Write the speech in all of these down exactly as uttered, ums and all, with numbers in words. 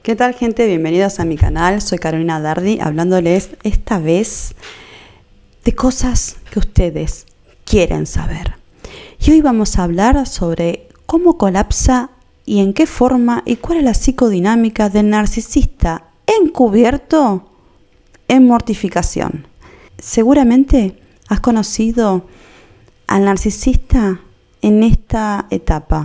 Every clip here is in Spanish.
¿Qué tal, gente? Bienvenidos a mi canal. Soy Carolina Dardi, hablándoles esta vez de cosas que ustedes quieren saber. Y hoy vamos a hablar sobre cómo colapsa y en qué forma y cuál es la psicodinámica del narcisista encubierto en mortificación. Seguramente has conocido al narcisista en esta etapa.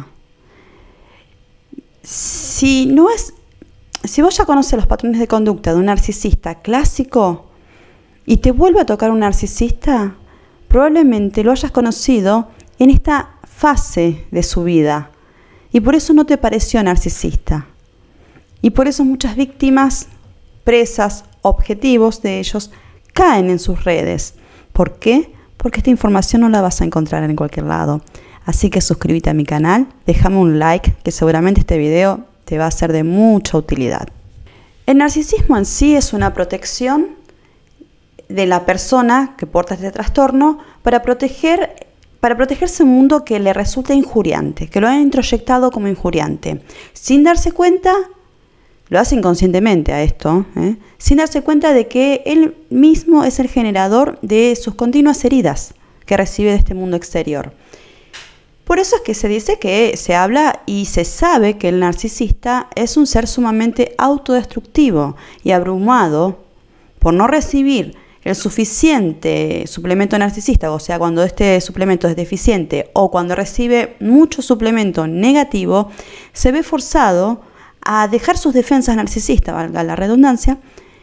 Si no es Si vos ya conoces los patrones de conducta de un narcisista clásico y te vuelve a tocar un narcisista, probablemente lo hayas conocido en esta fase de su vida y por eso no te pareció narcisista. Y por eso muchas víctimas, presas, objetivos de ellos caen en sus redes. ¿Por qué? Porque esta información no la vas a encontrar en cualquier lado. Así que suscríbete a mi canal, déjame un like, que seguramente este video te va a ser de mucha utilidad. El narcisismo en sí es una protección de la persona que porta este trastorno para proteger, para protegerse un mundo que le resulta injuriante, que lo ha introyectado como injuriante. Sin darse cuenta, lo hace inconscientemente a esto, ¿eh? sin darse cuenta de que él mismo es el generador de sus continuas heridas que recibe de este mundo exterior. Por eso es que se dice que se habla y se sabe que el narcisista es un ser sumamente autodestructivo y abrumado por no recibir el suficiente suplemento narcisista, o sea, cuando este suplemento es deficiente o cuando recibe mucho suplemento negativo, se ve forzado a dejar sus defensas narcisistas, valga la redundancia,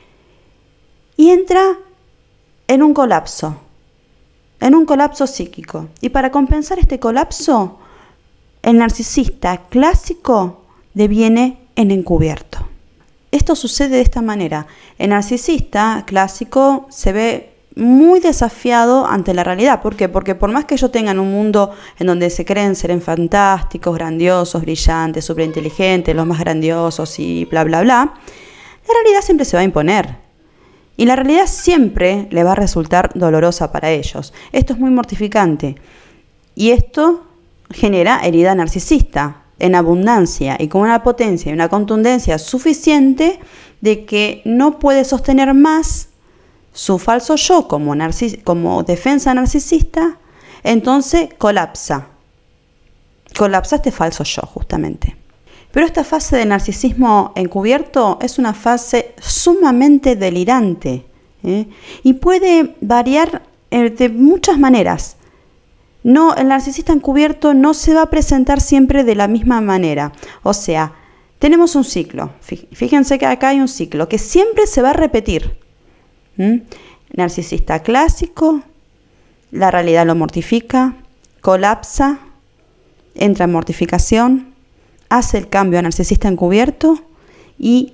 y entra en un colapso. en un colapso psíquico. Y para compensar este colapso, el narcisista clásico deviene en encubierto. Esto sucede de esta manera. El narcisista clásico se ve muy desafiado ante la realidad. ¿Por qué? Porque por más que ellos tengan un mundo en donde se creen ser fantásticos, grandiosos, brillantes, superinteligentes, los más grandiosos y bla, bla, bla, la realidad siempre se va a imponer. Y la realidad siempre le va a resultar dolorosa para ellos. Esto es muy mortificante. Y esto genera herida narcisista en abundancia y con una potencia y una contundencia suficiente de que no puede sostener más su falso yo como, narcis- como defensa narcisista. Entonces colapsa. Colapsa este falso yo justamente. Pero esta fase de narcisismo encubierto es una fase sumamente delirante, ¿eh? y puede variar eh, de muchas maneras. No, el narcisista encubierto no se va a presentar siempre de la misma manera. O sea, tenemos un ciclo. Fíjense que acá hay un ciclo que siempre se va a repetir. ¿Mm? Narcisista clásico, la realidad lo mortifica, colapsa, entra en mortificación, hace el cambio a narcisista encubierto y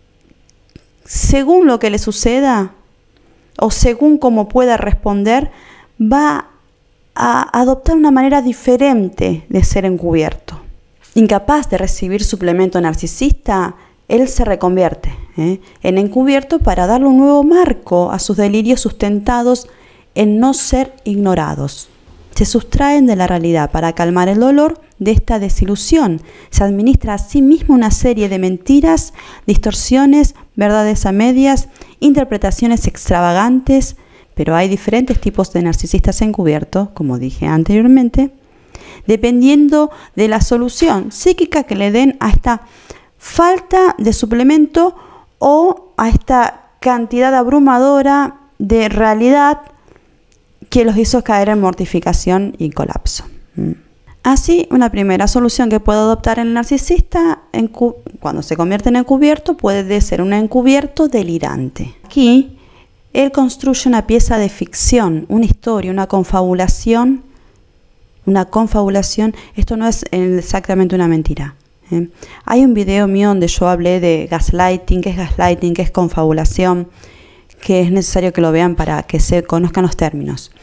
según lo que le suceda o según cómo pueda responder, va a adoptar una manera diferente de ser encubierto. Incapaz de recibir suplemento narcisista, él se reconvierte ¿eh? en encubierto para darle un nuevo marco a sus delirios sustentados en no ser ignorados. Se sustraen de la realidad para calmar el dolor de esta desilusión. Se administra a sí mismo una serie de mentiras, distorsiones, verdades a medias, interpretaciones extravagantes, pero hay diferentes tipos de narcisistas encubiertos, como dije anteriormente, dependiendo de la solución psíquica que le den a esta falta de suplemento o a esta cantidad abrumadora de realidad que los hizo caer en mortificación y colapso. Así, una primera solución que puede adoptar el narcisista cuando se convierte en encubierto puede ser un encubierto delirante. Aquí, él construye una pieza de ficción, una historia, una confabulación. Una confabulación, esto no es exactamente una mentira. ¿eh? Hay un video mío donde yo hablé de gaslighting, qué es gaslighting, qué es confabulación, que es necesario que lo vean para que se conozcan los términos.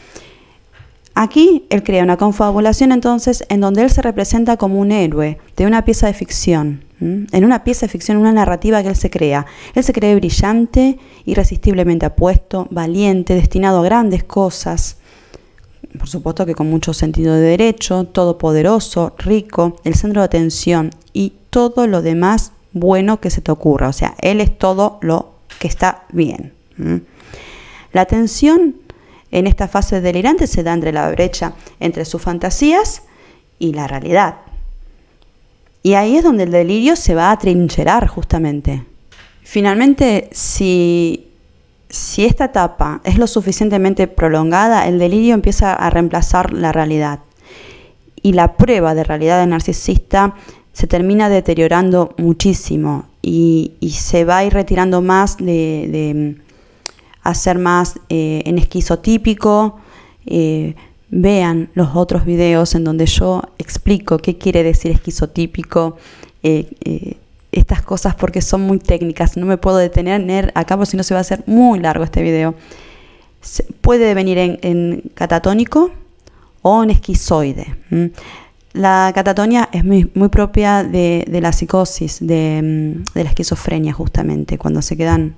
Aquí él crea una confabulación entonces en donde él se representa como un héroe de una pieza de ficción. ¿Mm? En una pieza de ficción, una narrativa que él se crea. Él se cree brillante, irresistiblemente apuesto, valiente, destinado a grandes cosas. Por supuesto que con mucho sentido de derecho, todopoderoso, rico, el centro de atención y todo lo demás bueno que se te ocurra. O sea, él es todo lo que está bien. ¿Mm? La tensión en esta fase delirante se da entre la brecha entre sus fantasías y la realidad. Y ahí es donde el delirio se va a trincherar justamente. Finalmente, si, si esta etapa es lo suficientemente prolongada, el delirio empieza a reemplazar la realidad. Y la prueba de realidad del narcisista se termina deteriorando muchísimo y, y se va a ir retirando más de, de hacer más eh, en esquizotípico. Eh, vean los otros videos en donde yo explico qué quiere decir esquizotípico, eh, eh, estas cosas, porque son muy técnicas. No me puedo detener acá porque si no se va a hacer muy largo este video. Se puede venir en, en catatónico o en esquizoide. ¿Mm? La catatonia es muy, muy propia de, de la psicosis, de, de la esquizofrenia justamente, cuando se quedan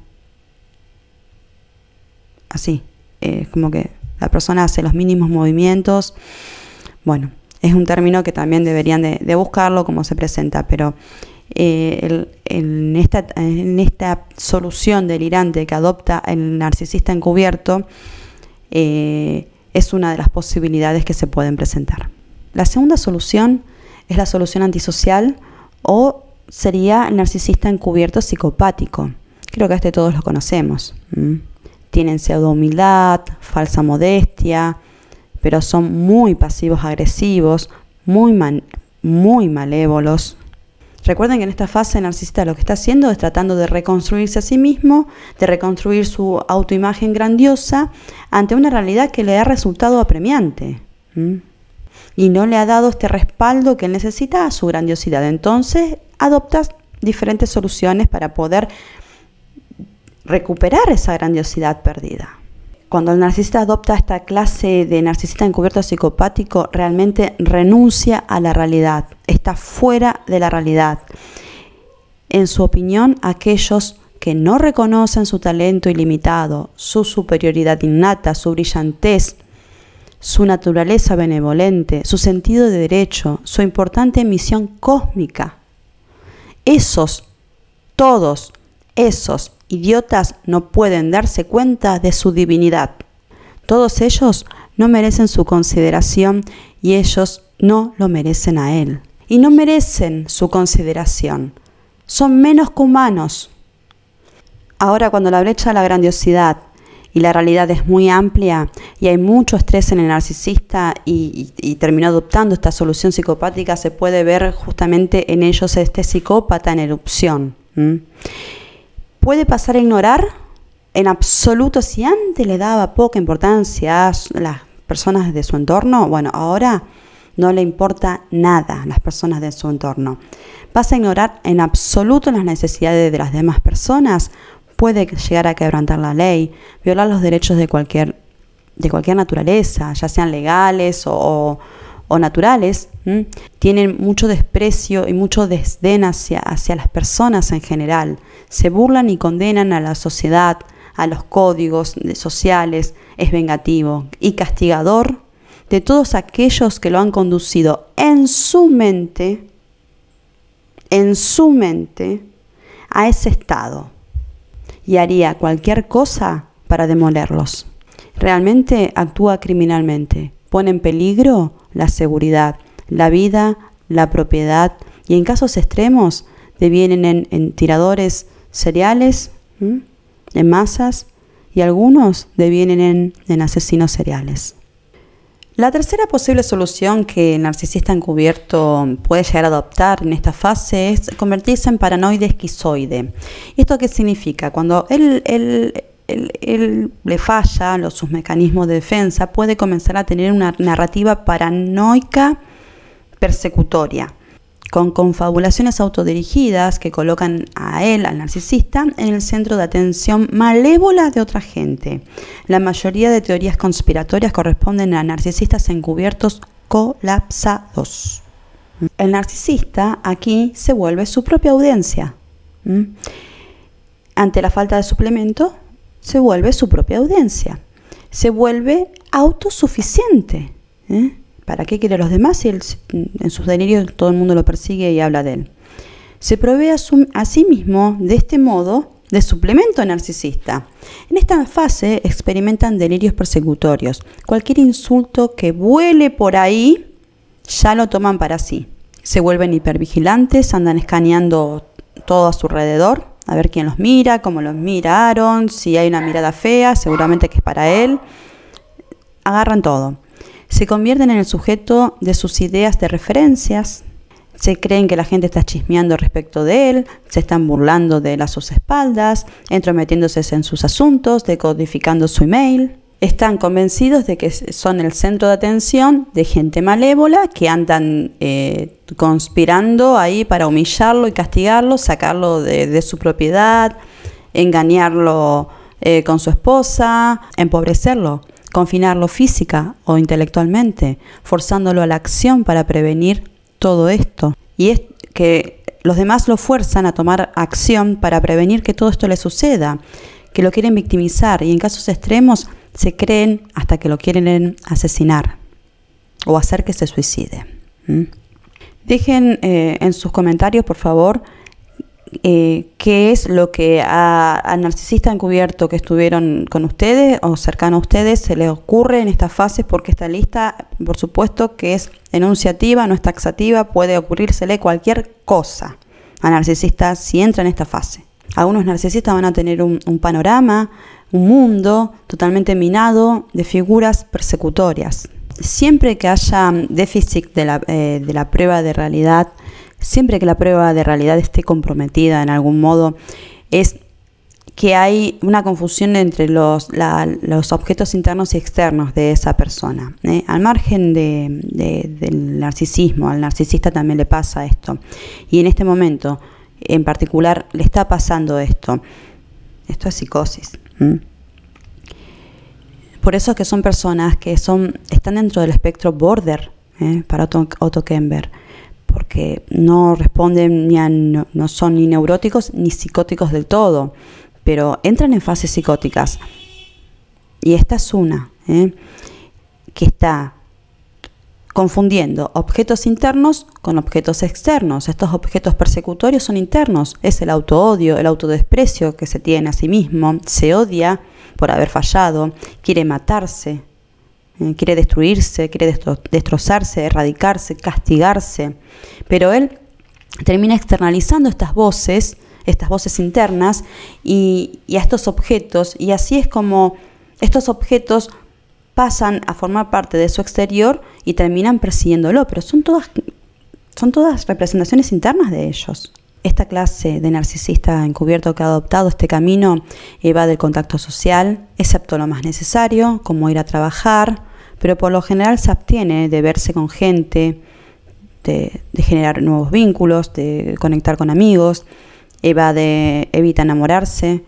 así, eh, como que la persona hace los mínimos movimientos. Bueno, es un término que también deberían de, de buscarlo como se presenta, pero eh, el, el, en, esta, en esta solución delirante que adopta el narcisista encubierto, eh, es una de las posibilidades que se pueden presentar. La segunda solución es la solución antisocial, o sería el narcisista encubierto psicopático. Creo que este todos lo conocemos. ¿Mm? Tienen pseudo humildad, falsa modestia, pero son muy pasivos agresivos, muy, man, muy malévolos. Recuerden que en esta fase el narcisista lo que está haciendo es tratando de reconstruirse a sí mismo, de reconstruir su autoimagen grandiosa ante una realidad que le ha resultado apremiante. ¿Mm? Y no le ha dado este respaldo que él necesita a su grandiosidad. Entonces adopta diferentes soluciones para poder recuperar esa grandiosidad perdida. Cuando el narcisista adopta esta clase de narcisista encubierto psicopático, realmente renuncia a la realidad, está fuera de la realidad. En su opinión, aquellos que no reconocen su talento ilimitado, su superioridad innata, su brillantez, su naturaleza benevolente, su sentido de derecho, su importante misión cósmica, esos, todos esos idiotas no pueden darse cuenta de su divinidad. Todos ellos no merecen su consideración y ellos no lo merecen a él. Y no merecen su consideración. Son menos que humanos. Ahora, cuando la brecha de la grandiosidad y la realidad es muy amplia y hay mucho estrés en el narcisista y, y, y terminó adoptando esta solución psicopática, se puede ver justamente en ellos este psicópata en erupción. ¿Mm? Puede pasar a ignorar en absoluto. Si antes le daba poca importancia a las personas de su entorno, bueno, ahora no le importa nada a las personas de su entorno. Pasa a ignorar en absoluto las necesidades de las demás personas. Puede llegar a quebrantar la ley, violar los derechos de cualquier, de cualquier naturaleza, ya sean legales o, o, o naturales. ¿Mm? Tienen mucho desprecio y mucho desdén hacia, hacia las personas en general. Se burlan y condenan a la sociedad, a los códigos sociales. Es vengativo y castigador de todos aquellos que lo han conducido en su mente, en su mente, a ese estado. Y haría cualquier cosa para demolerlos. Realmente actúa criminalmente. Pone en peligro la seguridad, la vida, la propiedad, y en casos extremos devienen en, en tiradores seriales, ¿m? en masas, y algunos devienen en, en asesinos seriales. La tercera posible solución que el narcisista encubierto puede llegar a adoptar en esta fase es convertirse en paranoide esquizoide. ¿Esto qué significa? Cuando él, él, él, él le falla los, sus mecanismos de defensa, puede comenzar a tener una narrativa paranoica persecutoria, con confabulaciones autodirigidas que colocan a él, al narcisista, en el centro de atención malévola de otra gente. La mayoría de teorías conspiratorias corresponden a narcisistas encubiertos colapsados. El narcisista aquí se vuelve su propia audiencia. ¿Mm? Ante la falta de suplemento, se vuelve su propia audiencia. Se vuelve autosuficiente. ¿Eh? ¿Para qué quiere a los demás si él, en sus delirios todo el mundo lo persigue y habla de él? se provee a, su, a sí mismo de este modo de suplemento narcisista. En esta fase experimentan delirios persecutorios. Cualquier insulto que vuele por ahí ya lo toman para sí. Se vuelven hipervigilantes, andan escaneando todo a su alrededor, a ver quién los mira, cómo los miraron, si hay una mirada fea, seguramente que es para él. Agarran todo. Se convierten en el sujeto de sus ideas de referencias. Se creen que la gente está chismeando respecto de él, se están burlando de él a sus espaldas, entrometiéndose en sus asuntos, decodificando su email. Están convencidos de que son el centro de atención de gente malévola que andan eh, conspirando ahí para humillarlo y castigarlo, sacarlo de, de su propiedad, engañarlo eh, con su esposa, empobrecerlo, confinarlo física o intelectualmente, forzándolo a la acción para prevenir todo esto. Y es que los demás lo fuerzan a tomar acción para prevenir que todo esto le suceda, que lo quieren victimizar y en casos extremos se creen hasta que lo quieren asesinar o hacer que se suicide. ¿Mm? Dejen eh, en sus comentarios, por favor, eh, qué es lo que al narcisista encubierto que estuvieron con ustedes o cercano a ustedes se les ocurre en estas fases, porque esta lista, por supuesto, que es enunciativa, no es taxativa, puede ocurrírsele cualquier cosa a narcisistas si entra en esta fase. Algunos narcisistas van a tener un, un panorama, un mundo totalmente minado de figuras persecutorias. Siempre que haya déficit de la, eh, de la prueba de realidad, siempre que la prueba de realidad esté comprometida en algún modo, es que hay una confusión entre los, la, los objetos internos y externos de esa persona. ¿eh? Al margen de, de, del narcisismo, al narcisista también le pasa esto. Y en este momento, en particular, le está pasando esto. Esto es psicosis. ¿Mm? Por eso es que son personas que son, están dentro del espectro border, ¿eh? para Otto, Otto Kemper, porque no responden, ni a, no, no son ni neuróticos ni psicóticos del todo, pero entran en fases psicóticas. Y esta es una, ¿eh? que está confundiendo objetos internos con objetos externos. Estos objetos persecutorios son internos. Es el autoodio, el autodesprecio que se tiene a sí mismo. Se odia por haber fallado, quiere matarse, eh, quiere destruirse, quiere destro destrozarse, erradicarse, castigarse. Pero él termina externalizando estas voces, estas voces internas y, y a estos objetos. Y así es como estos objetos pasan a formar parte de su exterior y terminan persiguiéndolo, pero son todas, son todas representaciones internas de ellos. Esta clase de narcisista encubierto que ha adoptado este camino va del contacto social, excepto lo más necesario, como ir a trabajar, pero por lo general se abstiene de verse con gente, de, de generar nuevos vínculos, de conectar con amigos, eva de, evita enamorarse,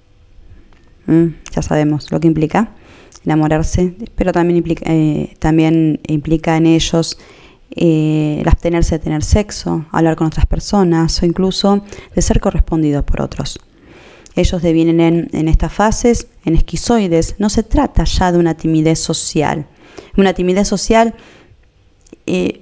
mm, ya sabemos lo que implica enamorarse, pero también implica, eh, también implica en ellos eh, el abstenerse de tener sexo, hablar con otras personas o incluso de ser correspondidos por otros. Ellos devienen en, en estas fases, en esquizoides. No se trata ya de una timidez social. Una timidez social eh,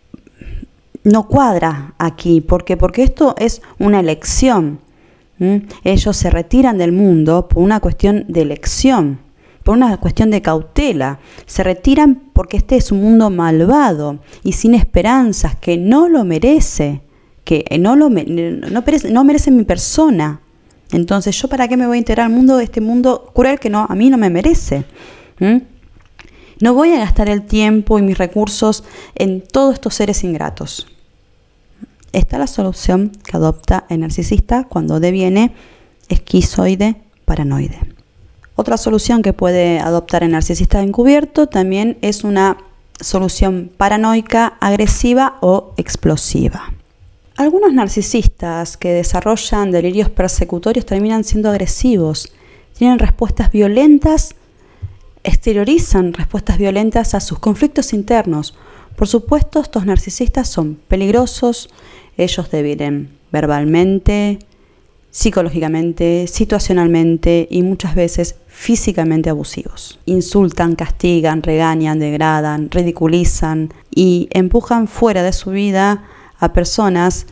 no cuadra aquí. ¿Por qué? Porque esto es una elección. ¿Mm? Ellos se retiran del mundo por una cuestión de elección, por una cuestión de cautela. Se retiran porque este es un mundo malvado y sin esperanzas, que no lo merece, que no, lo, no, merece, no merece mi persona. Entonces, ¿yo para qué me voy a integrar al mundo, este mundo cruel que no, a mí no me merece? ¿Mm? No voy a gastar el tiempo y mis recursos en todos estos seres ingratos. Esta es la solución que adopta el narcisista cuando deviene esquizoide paranoide. Otra solución que puede adoptar el narcisista encubierto también es una solución paranoica, agresiva o explosiva. Algunos narcisistas que desarrollan delirios persecutorios terminan siendo agresivos, tienen respuestas violentas, exteriorizan respuestas violentas a sus conflictos internos. Por supuesto, estos narcisistas son peligrosos, ellos devienen verbalmente, psicológicamente, situacionalmente y muchas veces físicamente abusivos. Insultan, castigan, regañan, degradan, ridiculizan y empujan fuera de su vida a personas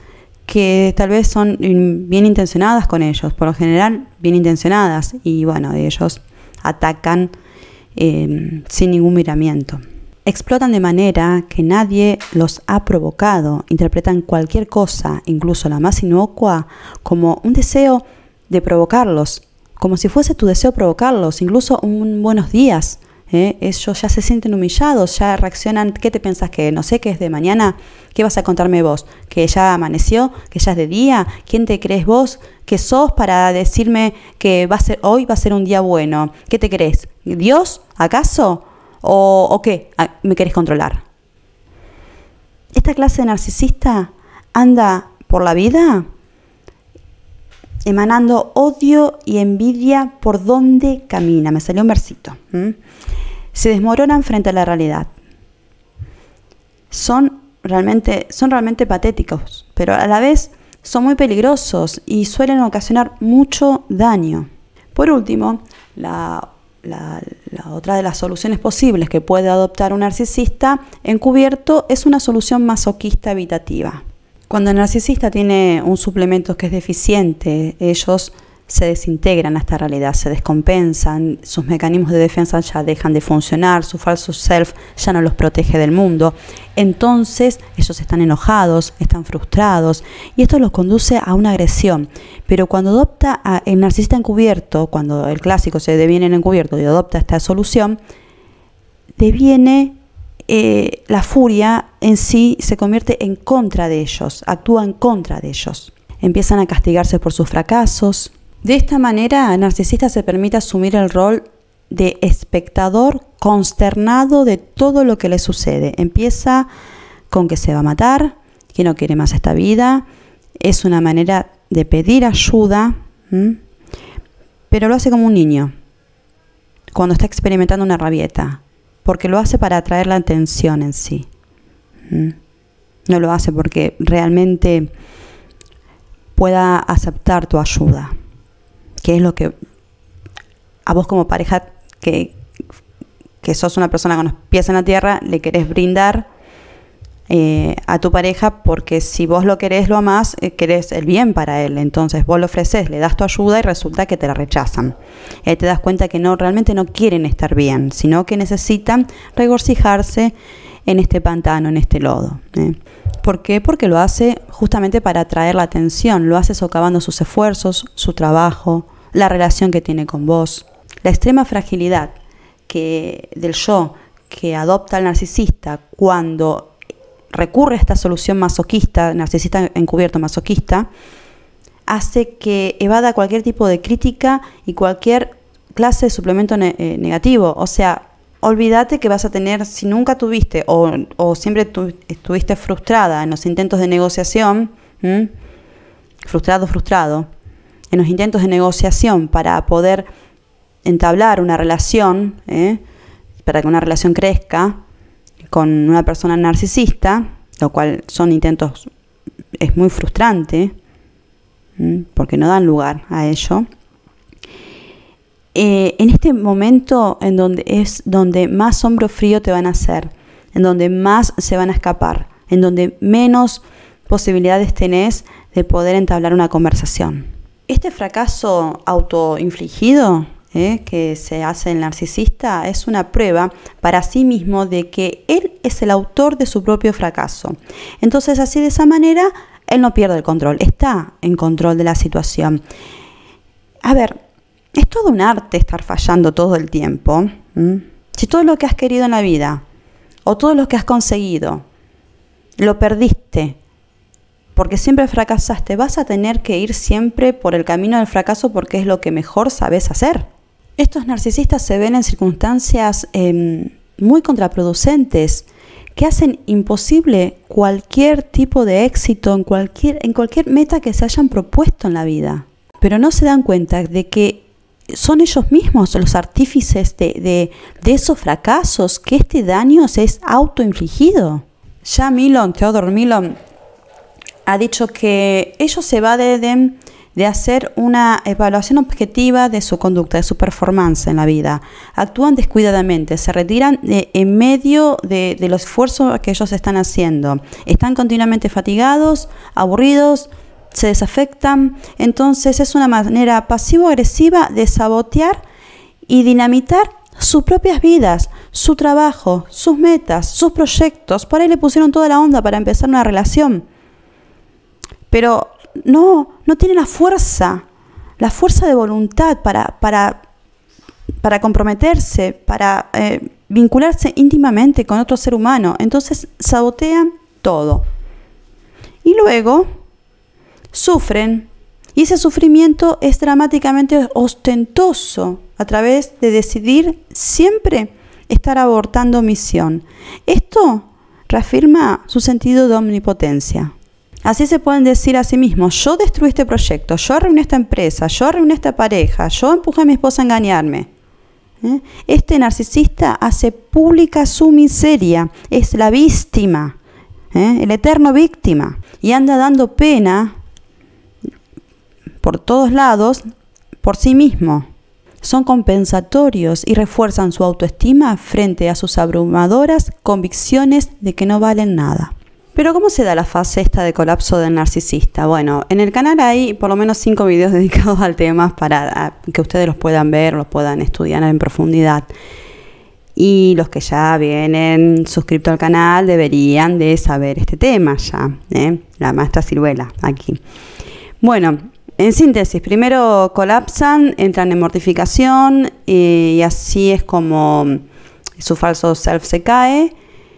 que tal vez son bien intencionadas con ellos, por lo general bien intencionadas, y bueno, ellos atacan eh, sin ningún miramiento. Explotan de manera que nadie los ha provocado, interpretan cualquier cosa, incluso la más inocua, como un deseo de provocarlos, como si fuese tu deseo provocarlos, incluso un buenos días. ¿eh? Ellos ya se sienten humillados, ya reaccionan. ¿Qué te pensás que no sé qué es de mañana? ¿Qué vas a contarme vos? ¿Que ya amaneció? ¿Que ya es de día? ¿Quién te crees vos que sos para decirme que va a ser, hoy va a ser un día bueno? ¿Qué te crees? ¿Dios? ¿Acaso? ¿O, o qué? ¿Me querés controlar? Esta clase de narcisista anda por la vida emanando odio y envidia por donde camina. Me salió un versito. ¿Mm? Se desmoronan frente a la realidad. Son realmente, son realmente patéticos, pero a la vez son muy peligrosos y suelen ocasionar mucho daño. Por último, la, la, la otra de las soluciones posibles que puede adoptar un narcisista encubierto es una solución masoquista evitativa. Cuando el narcisista tiene un suplemento que es deficiente, ellos se desintegran a esta realidad, se descompensan, sus mecanismos de defensa ya dejan de funcionar, su falso self ya no los protege del mundo. Entonces ellos están enojados, están frustrados y esto los conduce a una agresión. Pero cuando adopta a el narcisista encubierto, cuando el clásico se deviene en encubierto y adopta esta solución, deviene... Eh, la furia en sí se convierte en contra de ellos, actúa en contra de ellos. Empiezan a castigarse por sus fracasos. De esta manera, el narcisista se permite asumir el rol de espectador consternado de todo lo que le sucede. Empieza con que se va a matar, que no quiere más esta vida. Es una manera de pedir ayuda, ¿m? Pero lo hace como un niño, cuando está experimentando una rabieta. Porque lo hace para atraer la atención en sí. No lo hace porque realmente pueda aceptar tu ayuda. Que es lo que a vos como pareja que, que sos una persona con los pies en la tierra, le querés brindar eh, a tu pareja, porque si vos lo querés, lo amás, eh, querés el bien para él. Entonces vos lo ofreces, le das tu ayuda y resulta que te la rechazan. Ahí te das cuenta que no, realmente no quieren estar bien, sino que necesitan regocijarse en este pantano, en este lodo. ¿eh? ¿Por qué? Porque lo hace justamente para atraer la atención, lo hace socavando sus esfuerzos, su trabajo, la relación que tiene con vos. La extrema fragilidad que, del yo que adopta el narcisista cuando recurre a esta solución masoquista, narcisista encubierto masoquista, hace que evada cualquier tipo de crítica y cualquier clase de suplemento ne eh, negativo. O sea, olvídate que vas a tener, si nunca tuviste o, o siempre tu, estuviste frustrada en los intentos de negociación, ¿m? frustrado, frustrado, en los intentos de negociación para poder entablar una relación, ¿eh? para que una relación crezca, con una persona narcisista, lo cual son intentos, es muy frustrante, ¿m? porque no dan lugar a ello. Eh, en este momento en donde es donde más hombro frío te van a hacer, en donde más se van a escapar, en donde menos posibilidades tenés de poder entablar una conversación. Este fracaso autoinfligido ¿Eh? que se hace el narcisista es una prueba para sí mismo de que él es el autor de su propio fracaso. Entonces, así de esa manera, él no pierde el control, está en control de la situación. A ver, es todo un arte estar fallando todo el tiempo. ¿Mm? Si todo lo que has querido en la vida o todo lo que has conseguido lo perdiste porque siempre fracasaste, vas a tener que ir siempre por el camino del fracaso porque es lo que mejor sabes hacer. Estos narcisistas se ven en circunstancias eh, muy contraproducentes que hacen imposible cualquier tipo de éxito en cualquier, en cualquier meta que se hayan propuesto en la vida. Pero no se dan cuenta de que son ellos mismos los artífices de, de, de esos fracasos, que este daño se es autoinfligido. Ya Milon, Theodor Milon, ha dicho que ellos se evaden de hacer una evaluación objetiva de su conducta, de su performance en la vida. Actúan descuidadamente, se retiran de, en medio de, de los esfuerzos que ellos están haciendo. Están continuamente fatigados, aburridos, se desafectan. Entonces es una manera pasivo-agresiva de sabotear y dinamitar sus propias vidas, su trabajo, sus metas, sus proyectos. Por ahí le pusieron toda la onda para empezar una relación. Pero no, no tiene la fuerza, la fuerza de voluntad para, para, para comprometerse, para eh, vincularse íntimamente con otro ser humano. Entonces sabotean todo. Y luego sufren. Y ese sufrimiento es dramáticamente ostentoso a través de decidir siempre estar abortando misión. Esto reafirma su sentido de omnipotencia. Así se pueden decir a sí mismos: yo destruí este proyecto, yo arruiné esta empresa, yo arruiné esta pareja, yo empujé a mi esposa a engañarme. ¿Eh? Este narcisista hace pública su miseria, es la víctima, ¿eh? el eterno víctima, y anda dando pena por todos lados por sí mismo. Son compensatorios y refuerzan su autoestima frente a sus abrumadoras convicciones de que no valen nada. Pero ¿cómo se da la fase esta de colapso del narcisista? Bueno, en el canal hay por lo menos cinco videos dedicados al tema para que ustedes los puedan ver, los puedan estudiar en profundidad. Y los que ya vienen suscritos al canal deberían de saber este tema ya, ¿eh? La maestra Ciruela aquí. Bueno, en síntesis, primero colapsan, entran en mortificación y, y así es como su falso self se cae.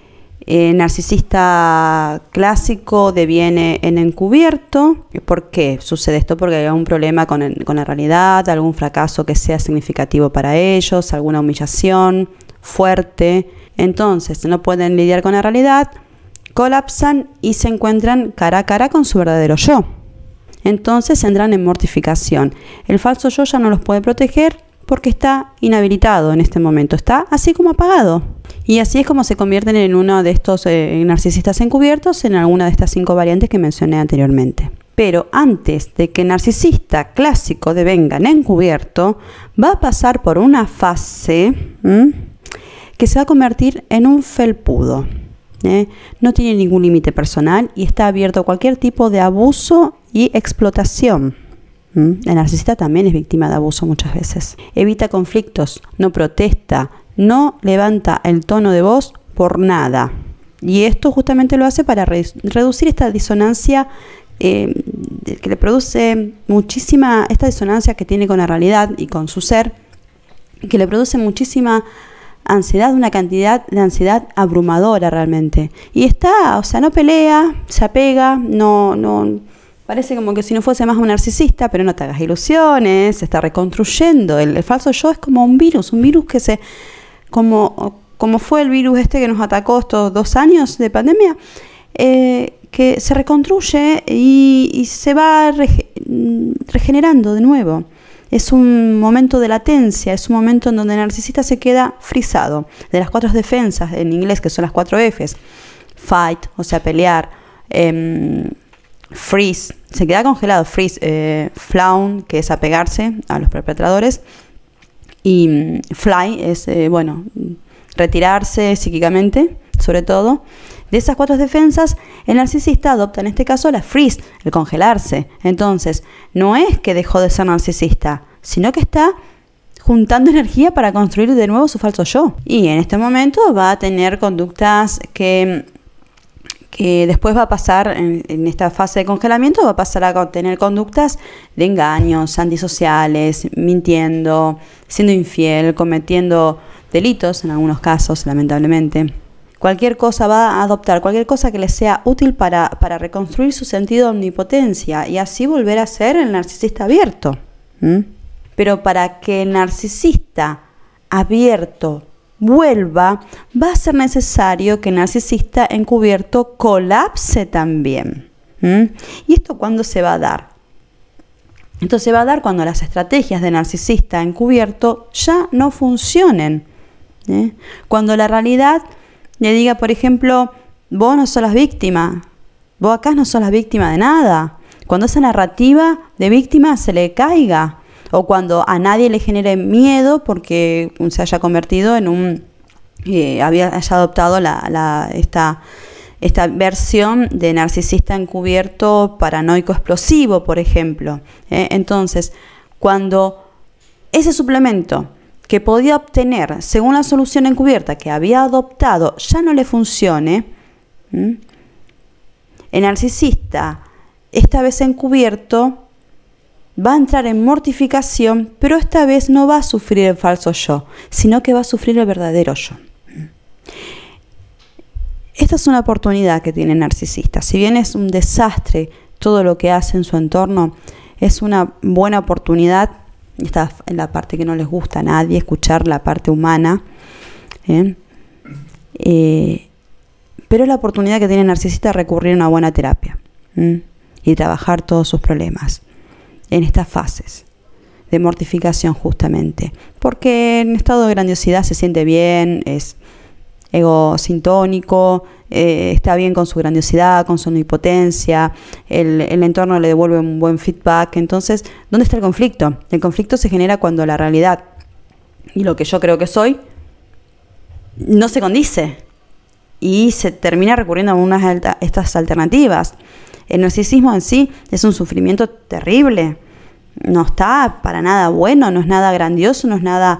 El narcisista clásico deviene en encubierto. ¿Por qué sucede esto? Porque hay algún problema con, el, con la realidad, algún fracaso que sea significativo para ellos, alguna humillación fuerte. Entonces no pueden lidiar con la realidad, colapsan y se encuentran cara a cara con su verdadero yo. Entonces entran en mortificación. El falso yo ya no los puede proteger porque está inhabilitado en este momento, está así como apagado. Y así es como se convierten en uno de estos eh, narcisistas encubiertos, en alguna de estas cinco variantes que mencioné anteriormente. Pero antes de que el narcisista clásico devenga en encubierto, va a pasar por una fase ¿m? que se va a convertir en un felpudo. ¿eh? No tiene ningún límite personal y está abierto a cualquier tipo de abuso y explotación. ¿Mm? El narcisista también es víctima de abuso muchas veces. Evita conflictos, no protesta, no levanta el tono de voz por nada. Y esto justamente lo hace para re reducir esta disonancia eh, que le produce muchísima, esta disonancia que tiene con la realidad y con su ser, que le produce muchísima ansiedad, una cantidad de ansiedad abrumadora realmente. Y está, o sea, no pelea, se apega, no... no parece como que si no fuese más un narcisista, pero no te hagas ilusiones, se está reconstruyendo. El, el falso yo es como un virus, un virus que se, como, como fue el virus este que nos atacó estos dos años de pandemia, eh, que se reconstruye y, y se va rege, regenerando de nuevo. Es un momento de latencia, es un momento en donde el narcisista se queda frisado. De las cuatro defensas en inglés, que son las cuatro Fs, fight, o sea, pelear, eh, freeze, se queda congelado, freeze, eh, flown, que es apegarse a los perpetradores, y mm, fly es, eh, bueno, retirarse psíquicamente, sobre todo. De esas cuatro defensas, el narcisista adopta en este caso la freeze, el congelarse. Entonces, no es que dejó de ser narcisista, sino que está juntando energía para construir de nuevo su falso yo. Y en este momento va a tener conductas que... que después va a pasar, en, en esta fase de congelamiento, va a pasar a tener conductas de engaños, antisociales, mintiendo, siendo infiel, cometiendo delitos en algunos casos, lamentablemente. Cualquier cosa va a adoptar, cualquier cosa que le sea útil para, para reconstruir su sentido de omnipotencia y así volver a ser el narcisista abierto. ¿Mm? Pero para que el narcisista abierto vuelva, va a ser necesario que el narcisista encubierto colapse también. ¿Mm? ¿Y esto cuándo se va a dar? Esto se va a dar cuando las estrategias de narcisista encubierto ya no funcionen. ¿Eh? Cuando la realidad le diga, por ejemplo, vos no sos la víctima, vos acá no sos la víctima de nada. Cuando esa narrativa de víctima se le caiga, o cuando a nadie le genere miedo porque se haya convertido en un, eh, había, haya adoptado la, la, esta esta versión de narcisista encubierto paranoico explosivo, por ejemplo. ¿eh? Entonces, cuando ese suplemento que podía obtener según la solución encubierta que había adoptado ya no le funcione, ¿m? el narcisista, esta vez encubierto, va a entrar en mortificación, pero esta vez no va a sufrir el falso yo, sino que va a sufrir el verdadero yo. Esta es una oportunidad que tiene el narcisista. Si bien es un desastre todo lo que hace en su entorno, es una buena oportunidad. Esta es la parte que no les gusta a nadie, escuchar la parte humana. ¿eh? Eh, pero es la oportunidad que tiene el narcisista de recurrir a una buena terapia ¿eh? y trabajar todos sus problemas en estas fases de mortificación justamente. Porque en estado de grandiosidad se siente bien, es egosintónico, eh, está bien con su grandiosidad, con su omnipotencia, el, el entorno le devuelve un buen feedback. Entonces, ¿dónde está el conflicto? El conflicto se genera cuando la realidad y lo que yo creo que soy no se condice y se termina recurriendo a unas alta, estas alternativas. El narcisismo en sí es un sufrimiento terrible, no está para nada bueno, no es nada grandioso, no es nada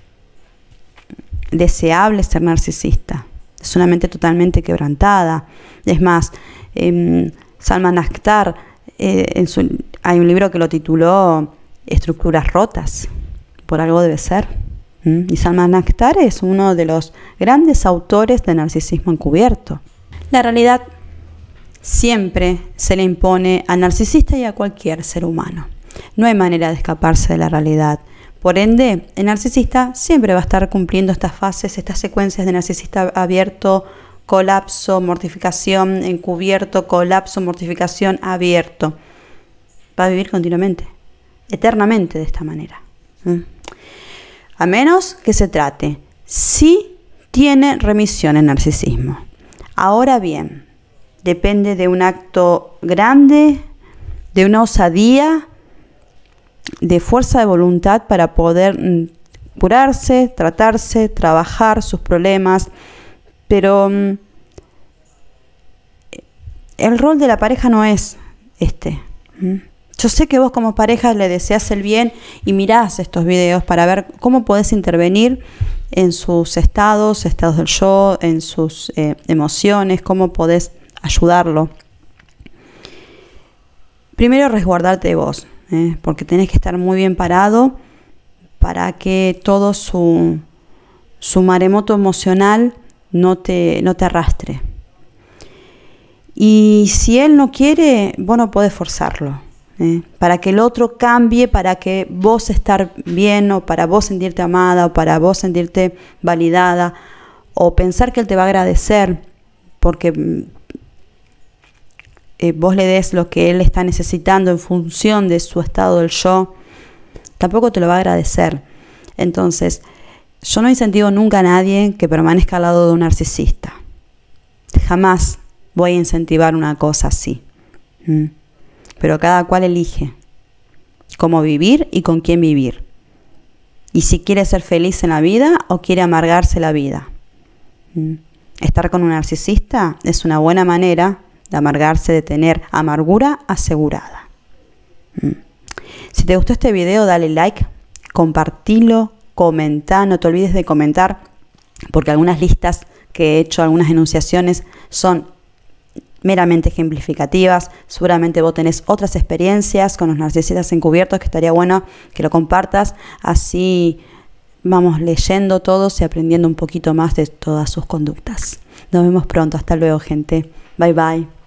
deseable ser narcisista. Es una mente totalmente quebrantada. Es más, eh, Salman Akhtar, eh, en su, hay un libro que lo tituló Estructuras rotas. Por algo debe ser. ¿Mm? Y Salman Akhtar es uno de los grandes autores de narcisismo encubierto. La realidad siempre se le impone al narcisista y a cualquier ser humano. No hay manera de escaparse de la realidad. Por ende, el narcisista siempre va a estar cumpliendo estas fases, estas secuencias de narcisista abierto, colapso, mortificación, encubierto, colapso, mortificación, abierto. Va a vivir continuamente, eternamente de esta manera. ¿Mm? A menos que se trate, sí tiene remisión el narcisismo. Ahora bien, depende de un acto grande, de una osadía, de fuerza de voluntad para poder mm, curarse, tratarse, trabajar sus problemas, pero mm, el rol de la pareja no es este. ¿Mm? Yo sé que vos como pareja le deseas el bien y mirás estos videos para ver cómo podés intervenir en sus estados, estados del yo, en sus eh, emociones, cómo podés ayudarlo. Primero, resguardarte de vos. ¿Eh? Porque tenés que estar muy bien parado para que todo su, su maremoto emocional no te, no te arrastre. Y si él no quiere, vos no podés forzarlo. ¿eh? Para que el otro cambie, para que vos estar bien, o para vos sentirte amada, o para vos sentirte validada, o pensar que él te va a agradecer porque Eh, vos le des lo que él está necesitando en función de su estado del yo, tampoco te lo va a agradecer. Entonces, yo no incentivo nunca a nadie que permanezca al lado de un narcisista. Jamás voy a incentivar una cosa así. ¿Mm? Pero cada cual elige cómo vivir y con quién vivir. Y si quiere ser feliz en la vida o quiere amargarse la vida. ¿Mm? Estar con un narcisista es una buena manera de amargarse, de tener amargura asegurada. Mm. Si te gustó este video, dale like, compartilo, comenta, no te olvides de comentar, porque algunas listas que he hecho, algunas enunciaciones son meramente ejemplificativas. Seguramente vos tenés otras experiencias con los narcisistas encubiertos que estaría bueno que lo compartas, así vamos leyendo todos y aprendiendo un poquito más de todas sus conductas. Nos vemos pronto, hasta luego gente, bye bye.